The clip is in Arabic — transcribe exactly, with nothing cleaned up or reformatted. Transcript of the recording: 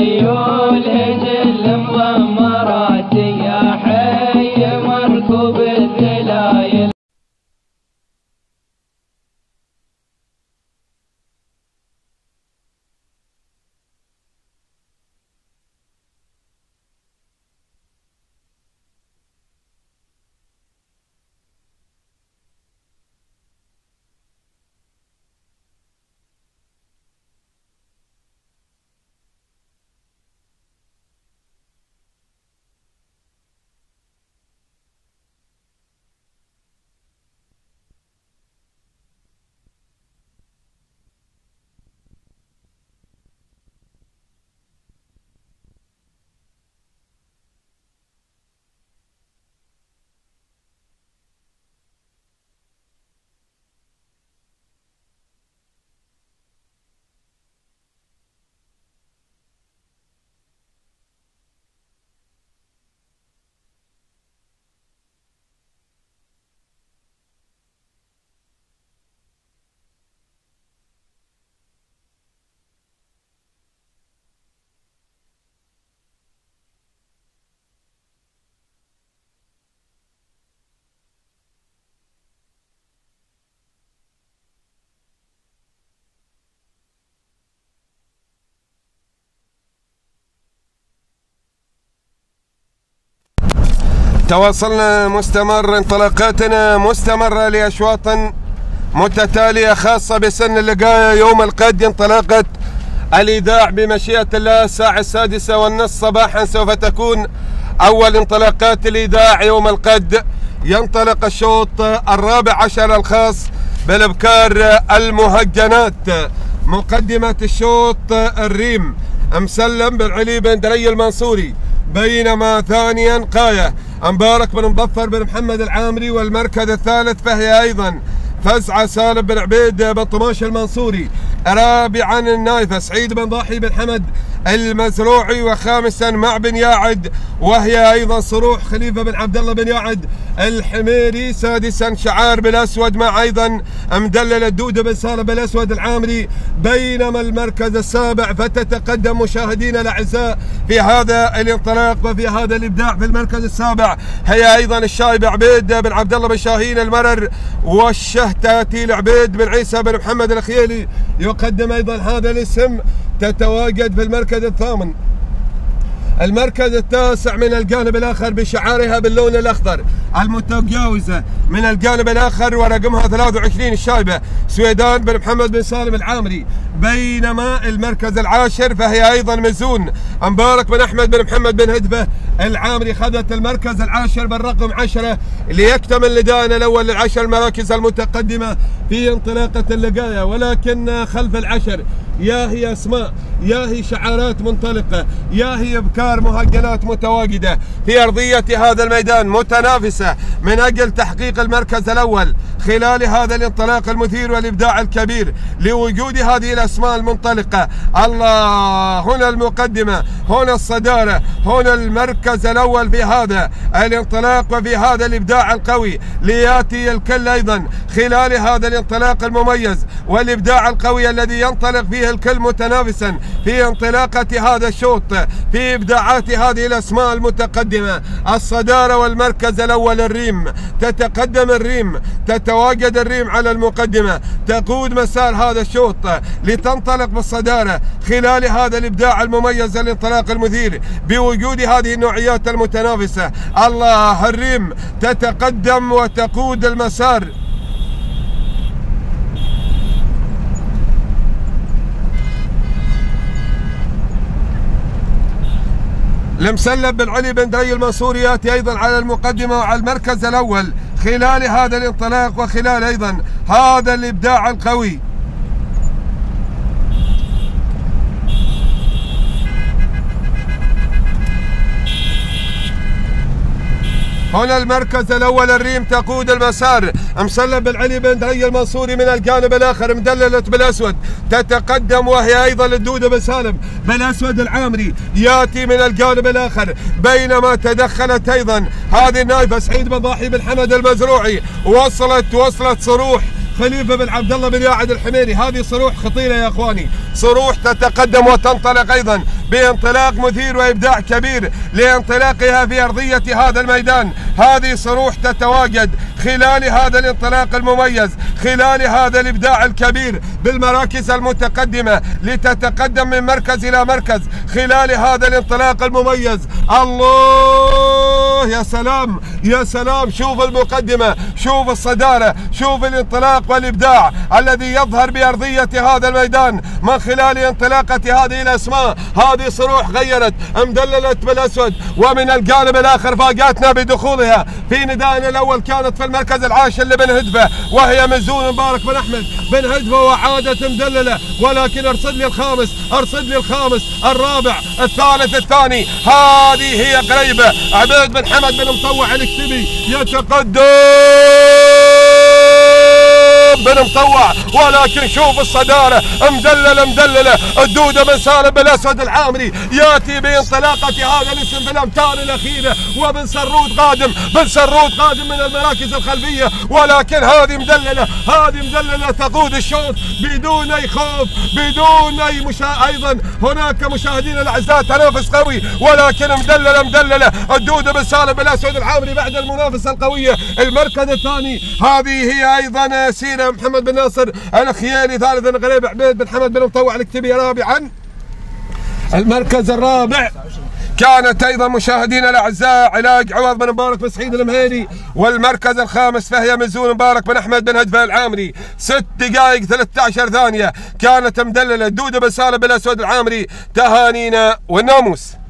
خيول هجل مضمرات يا حي مركوب الذلايل. تواصلنا مستمر، انطلاقاتنا مستمرة لأشواط متتالية خاصة بسن اللقاية يوم القد. انطلاقة الإيداع بمشيئة الله الساعة السادسة والنصف صباحا سوف تكون أول انطلاقات الإيداع يوم القد. ينطلق الشوط الرابع عشر الخاص بالأبكار المهجنات. مقدمة الشوط الريم مسلم بن علي بن دري المنصوري، بينما ثانيا قاية مبارك بن مظفر بن محمد العامري، والمركز الثالث فهي أيضا فزعة سالم بن عبيد بن طماش المنصوري، رابعا النايفة سعيد بن ضاحي بن حمد المزروعي، وخامسا مع بن ياعد وهي أيضا صروح خليفة بن عبد الله بن ياعد الحميري، سادسا شعار بالأسود مع أيضا مدلل الدودة بن سالم بالأسود العامري. بينما المركز السابع فتتقدم مشاهدينا الأعزاء في هذا الانطلاق وفي هذا الإبداع في المركز السابع هي أيضا الشايب عبيد بن عبد الله بن شاهين المرر، والشهتاتي العبيد بن عيسى بن محمد الخيالي يقدم أيضا هذا الاسم. تتواجد في المركز الثامن. المركز التاسع من الجانب الآخر بشعارها باللون الأخضر المتجاوزة من الجانب الآخر ورقمها ثلاثة وعشرين الشايبة سويدان بن محمد بن سالم العامري. بينما المركز العاشر فهي أيضا مزون مبارك بن أحمد بن محمد بن هدبة العامري، خذت المركز العاشر بالرقم عشرة ليكتمل لدائنا الأول للعشر المراكز المتقدمة في انطلاقة اللقاية. ولكن خلف العشر يا هي أسماء، يا هي شعارات منطلقة، يا هي أبكار مهجنات متواجدة في أرضية هذا الميدان متنافسة من أجل تحقيق المركز الأول خلال هذا الانطلاق المثير والإبداع الكبير لوجود هذه الأسماء المنطلقة. الله، هنا المقدمة، هنا الصدارة، هنا المركز الأول في هذا الانطلاق وفي هذا الإبداع القوي، ليأتي الكل أيضا خلال هذا الانطلاق المميز والإبداع القوي الذي ينطلق فيه الكل متنافسا في انطلاقة هذا الشوط في إبداعات هذه الأسماء المتقدمة. الصدارة والمركز الأول الريم، تتقدم الريم، تتواجد الريم على المقدمة، تقود مسار هذا الشوط لتنطلق بالصدارة خلال هذا الإبداع المميز الانطلاق المثير بوجود هذه النوعيات المتنافسة. الله، الريم تتقدم وتقود المسار. المسلم بن علي بن دري المنصوري ياتي ايضا على المقدمه وعلى المركز الاول خلال هذا الانطلاق وخلال ايضا هذا الابداع القوي. هنا المركز الاول الريم تقود المسار، مسلم بن علي بن دري المنصوري من الجانب الاخر مدللت بالاسود تتقدم وهي ايضا الدوده بن سالم بالاسود العامري ياتي من الجانب الاخر. بينما تدخلت ايضا هذه النايفه سعيد بن ضاحي بن حمد المزروعي، وصلت وصلت صروح خليفه بن عبد الله بن ياعد الحميري. هذه صروح خطيره يا اخواني، صروح تتقدم وتنطلق ايضا بانطلاق مثير وابداع كبير لانطلاقها في ارضيه هذا الميدان. هذه صروح تتواجد خلال هذا الانطلاق المميز، خلال هذا الابداع الكبير بالمراكز المتقدمه لتتقدم من مركز الى مركز خلال هذا الانطلاق المميز. الله يا سلام يا سلام، شوف المقدمه، شوف الصداره، شوف الانطلاق والابداع الذي يظهر بارضيه هذا الميدان من خلال انطلاقه هذه الاسماء. هذه صروح غيرت مدللت بالاسود، ومن الجانب الاخر فاجاتنا بدخولها في ندائنا الاول كانت في المركز العاشر لبن هدفه، وهي مزون مبارك بن احمد بن هدفه، وعادت مدلله، ولكن ارصد لي الخامس، ارصد لي الخامس، الرابع، الثالث، الثاني. هذه هي قريبه عبيد بن حمد بن مطوع الكتبي يتقدم بن مطوع، ولكن شوف الصداره مدلله مدلله. الدوده بن سالم بالاسود العامري ياتي بانطلاقه هذا الاسم في الامتار الاخيره، وبن سرود قادم، بن سرود قادم من المراكز الخلفيه، ولكن هذه مدلله، هذه مدلله تقود الشوط بدون اي خوف، بدون اي مشا... ايضا هناك مشاهدينا الاعزاء تنافس قوي، ولكن مدلله مدلله. الدوده بن سالم بالاسود العامري بعد المنافسه القويه. المركز الثاني هذه هي ايضا سيره محمد بن ناصر الخيالي، ثالثا غريب عبيد بن حمد بن مطوع الكتبي، رابعا المركز الرابع كانت ايضا مشاهدينا الاعزاء علاج عوض بن مبارك بن سعيد المهيري، والمركز الخامس فهي مزون مبارك بن احمد بن هدفه العامري. ست دقائق ثلاثة عشر ثانيه كانت مدلله. الدوده بن سالم بالاسود العامري، تهانينا والناموس.